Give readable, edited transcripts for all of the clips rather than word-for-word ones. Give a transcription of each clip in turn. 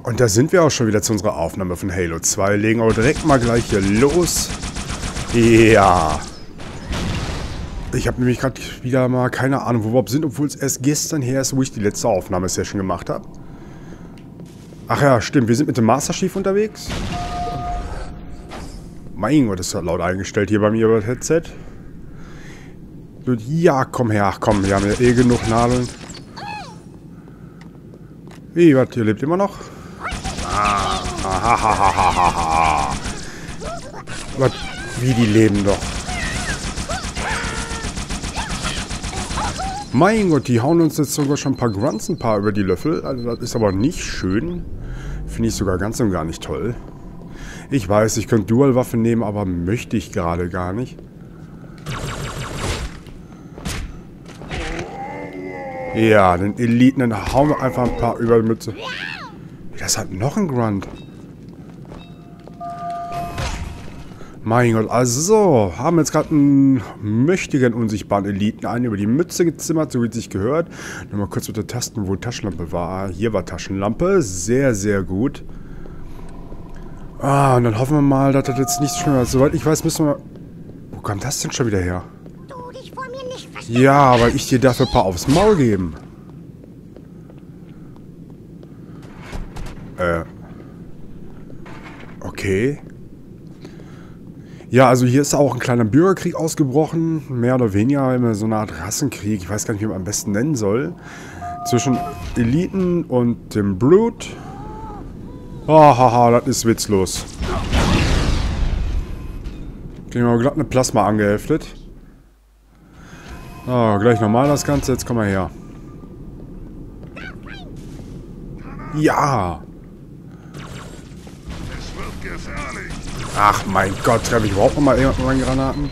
Und da sind wir auch schon wieder zu unserer Aufnahme von Halo 2. Legen aber direkt mal gleich hier los. Ja. Ich habe nämlich gerade wieder mal keine Ahnung, wo wir überhaupt sind, obwohl es erst gestern her ist, wo ich die letzte Aufnahmesession gemacht habe. Ach ja, stimmt. Wir sind mit dem Master Chief unterwegs. Mein Gott, ist das laut eingestellt hier bei mir über das Headset. Ja, komm her. Ach komm, wir haben ja eh genug Nadeln. Wie, was? Ihr lebt immer noch? Was? Wie, die leben doch. Mein Gott, die hauen uns jetzt sogar schon ein paar Grunts ein paar über die Löffel. Also das ist aber nicht schön. Finde ich sogar ganz und gar nicht toll. Ich weiß, ich könnte Dual-Waffen nehmen, aber möchte ich gerade gar nicht. Ja, den Eliten, dann hauen wir einfach ein paar über die Mütze. Das hat noch ein Grunt. Mein Gott, also, haben jetzt gerade einen mächtigen, unsichtbaren Eliten einen über die Mütze gezimmert, so wie es sich gehört. Nochmal kurz mit der Tasten, wo Taschenlampe war. Hier war Taschenlampe. Sehr, sehr gut. Ah, und dann hoffen wir mal, dass das jetzt nicht so schlimm ist. Soweit ich weiß, müssen wir... Wo kam das denn schon wieder her? Ja, aber ich dir dafür ein paar aufs Maul geben. Okay. Ja, also hier ist auch ein kleiner Bürgerkrieg ausgebrochen. Mehr oder weniger immer so eine Art Rassenkrieg. Ich weiß gar nicht, wie man am besten nennen soll. Zwischen Eliten und dem Brute. Haha, das ist witzlos. Kriegen wir glatt eine Plasma angeheftet. Ah, gleich nochmal das Ganze. Jetzt komm mal her. Ja! Ach mein Gott, treffe ich überhaupt nochmal irgendwas mit meinen Granaten?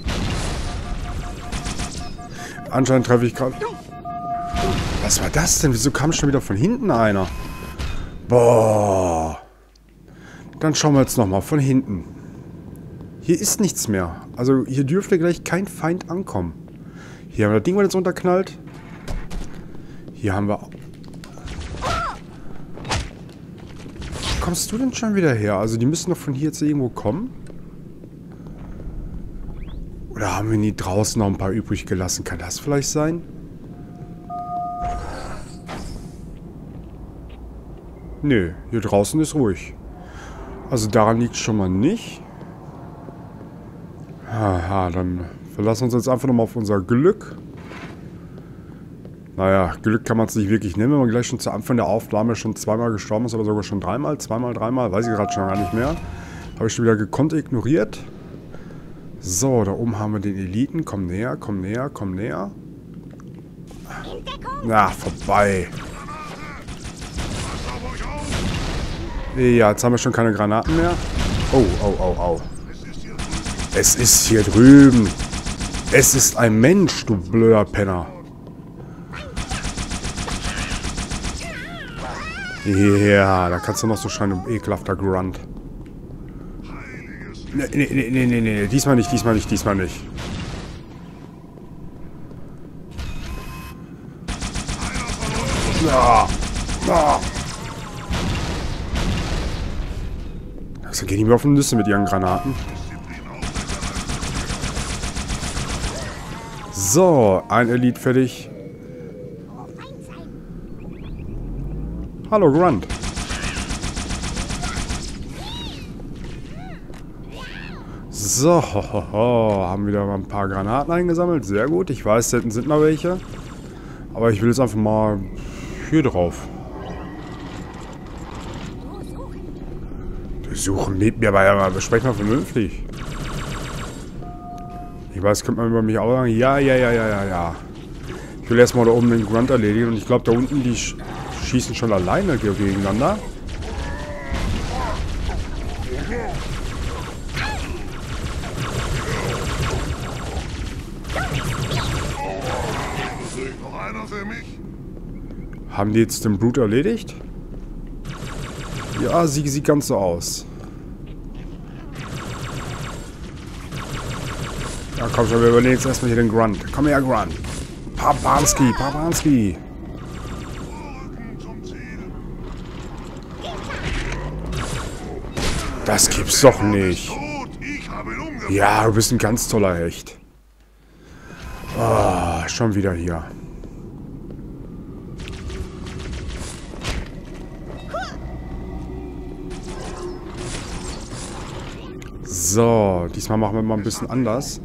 Anscheinend treffe ich gerade... Was war das denn? Wieso kam schon wieder von hinten einer? Boah. Dann schauen wir jetzt nochmal von hinten. Hier ist nichts mehr. Also hier dürfte gleich kein Feind ankommen. Hier haben wir das Ding, was jetzt runterknallt. Hier haben wir... Wo kommst du denn schon wieder her? Also die müssen doch von hier jetzt irgendwo kommen. Oder haben wir nie draußen noch ein paar übrig gelassen? Kann das vielleicht sein? Nö, hier draußen ist ruhig. Also daran liegt es schon mal nicht. Haha, dann verlassen wir uns jetzt einfach nochmal auf unser Glück. Naja, Glück kann man es nicht wirklich nehmen, wenn man gleich schon zu Anfang der Aufnahme schon zweimal gestorben ist, oder sogar schon dreimal, dreimal, weiß ich gerade schon gar nicht mehr. Habe ich schon wieder gekonnt ignoriert. So, da oben haben wir den Eliten. Komm näher, komm näher, komm näher. Na, vorbei. Ja, jetzt haben wir schon keine Granaten mehr. Oh, oh, oh, oh. Es ist hier drüben. Es ist ein Mensch, du blöder Penner. Ja, da kannst du noch so scheinen, du ekelhafter Grunt. Nee. Diesmal nicht. Also gehen die mir auf den Nüsse mit ihren Granaten. So, ein Elite fertig. Hallo, Grunt. So, haben wieder mal ein paar Granaten eingesammelt. Sehr gut. Ich weiß, da hinten sind noch welche. Aber ich will jetzt einfach mal hier drauf. Wir suchen neben mir, aber wir sprechen mal vernünftig. Ich weiß, könnte man über mich auch sagen. Ja. Ich will erstmal da oben den Grunt erledigen. Und ich glaube, da unten, die schießen schon alleine gegeneinander. Haben die jetzt den Brute erledigt? Ja, sie sieht ganz so aus. Ja, komm schon, wir überlegen jetzt erstmal hier den Grunt. Komm her, Grunt. Papanski. Das gibt's doch nicht. Ja, du bist ein ganz toller Hecht. Ah, schon wieder hier. So, diesmal machen wir mal ein bisschen anders.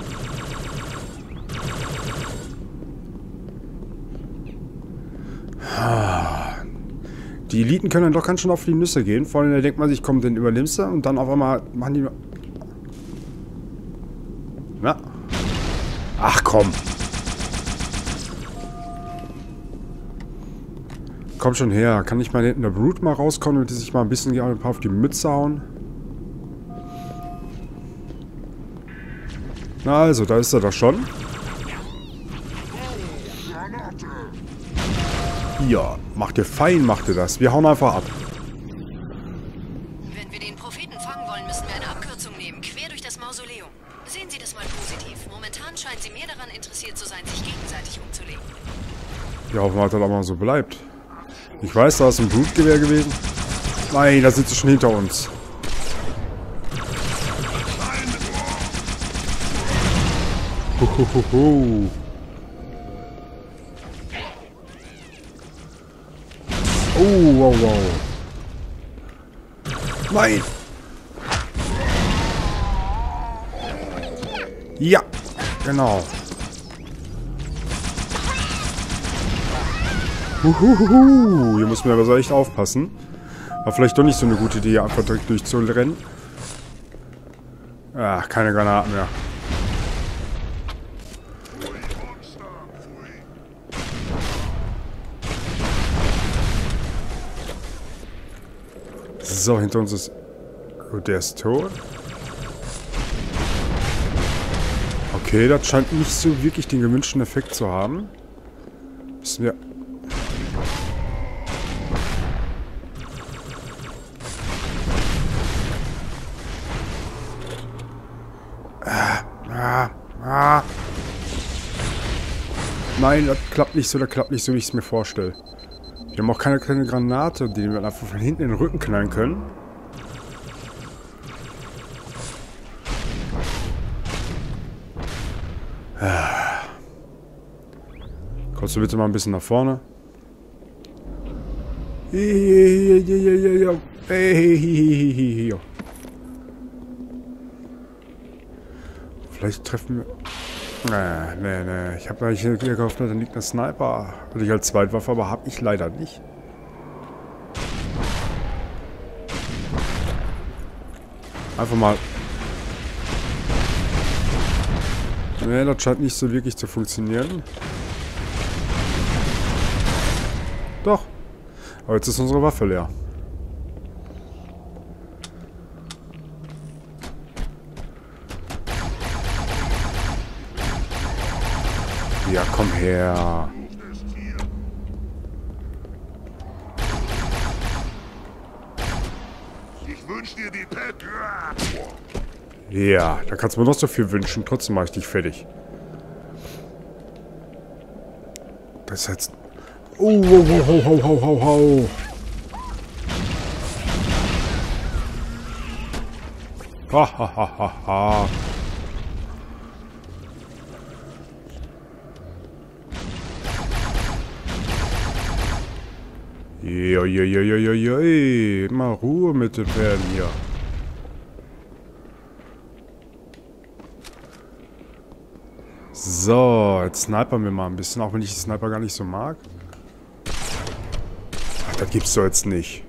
Die Eliten können dann doch ganz schön auf die Nüsse gehen. Vor allem, da denkt man sich, komm, den übernimmst du und dann auf einmal machen die... Na? Ach komm. Komm schon her. Kann ich mal hinten der Brute mal rauskommen, damit die sich mal ein bisschen ein paar auf die Mütze hauen? Na also, da ist er doch schon. Ja, macht ihr fein, macht ihr das. Wir hauen einfach ab. Wenn wir den Propheten fangen wollen, müssen wir eine Abkürzung nehmen, quer durch das Mausoleum. Sehen Sie das mal positiv. Momentan scheinen sie mehr daran interessiert zu sein, sich gegenseitig umzulegen. Ja, hoffen wir, dass das auch mal so bleibt. Ich weiß, da ist ein Blutgewehr gewesen. Nein, da sitzt sie schon hinter uns. Huhuhuhu. Oh, wow, wow. Nein. Ja, genau. Huhuhuhu. Hier muss man aber so echt aufpassen. War vielleicht doch nicht so eine gute Idee, einfach direkt durchzurennen. Ach, keine Granaten mehr. So, hinter uns ist... Oh, der ist tot. Okay, das scheint nicht so wirklich den gewünschten Effekt zu haben. Müssen wir... Nein, das klappt nicht so, wie ich es mir vorstelle. Wir haben auch keine Granate, die wir einfach von hinten in den Rücken knallen können. Kommst du bitte mal ein bisschen nach vorne? Vielleicht treffen wir... Nee. Ich habe eigentlich gehofft, da liegt ein Sniper. Hatte ich als Zweitwaffe, aber habe ich leider nicht. Einfach mal... Nee, das scheint nicht so wirklich zu funktionieren. Doch. Aber jetzt ist unsere Waffe leer. Ja, komm her. Ich wünsch dir die Pet. Ja, da kannst du mir noch so viel wünschen. Trotzdem mache ich dich fertig. Das ist jetzt... Oh, ho. Ha. Mal Ruhe mit den Pferden hier. So, jetzt snipern wir mal ein bisschen, auch wenn ich den Sniper gar nicht so mag. Ach, das gibt's doch jetzt nicht.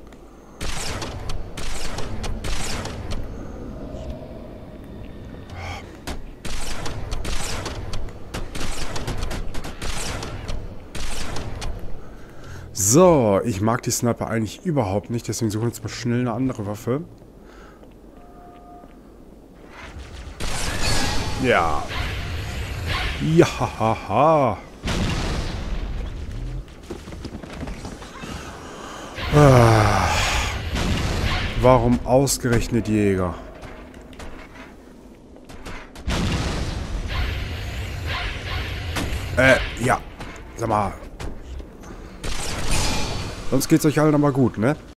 So, ich mag die Sniper eigentlich überhaupt nicht, deswegen suchen wir jetzt mal schnell eine andere Waffe. Ja. Ja, haha. Warum ausgerechnet Jäger? Ja. Sag mal. Sonst geht's euch allen aber gut, ne?